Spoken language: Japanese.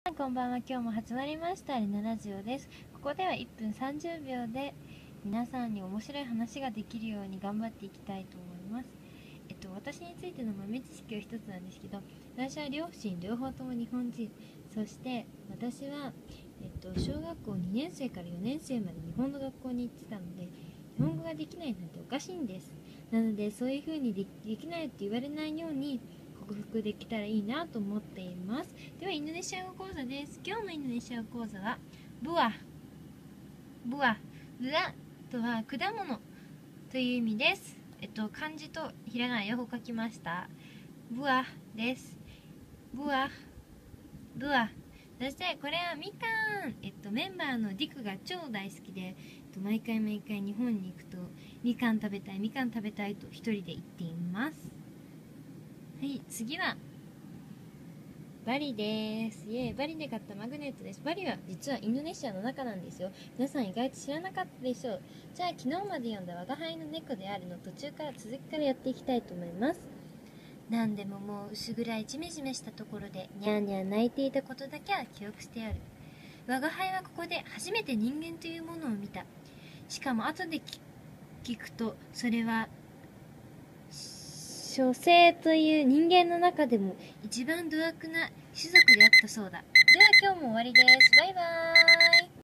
こんばんは。今日も始まりましたレナラジオです。ここでは1分30秒で皆さんに面白い話ができるように頑張っていきたいと思います。私についての豆知識は一つなんですけど、私は両親両方とも日本人、そして私は、小学校2年生から4年生まで日本の学校に行ってたので、日本語ができないなんておかしいんです。なのでそういう風にできないって言われないように克服できたらいいなと思っています。ではインドネシア語講座です。今日のインドネシア語講座はブアルラとは果物という意味です。漢字とひらがな両方書きました。ブアです。ブアそしてこれはみかん、メンバーのディクが超大好きで、毎回日本に行くとみかん食べたいと一人で言っています。はい、次はバリです。バリで買ったマグネットです。バリは実はインドネシアの中なんですよ。皆さん意外と知らなかったでしょう。じゃあ昨日まで読んだ我が輩の猫であるの途中から続きからやっていきたいと思います。なんでももう薄暗いジメジメしたところでニャーニャー泣いていたことだけは記憶してある。我が輩はここで初めて人間というものを見た。しかも後で聞くとそれは書生という人間の中でも一番土悪な種族であったそうだ。では今日も終わりです。バイバーイ。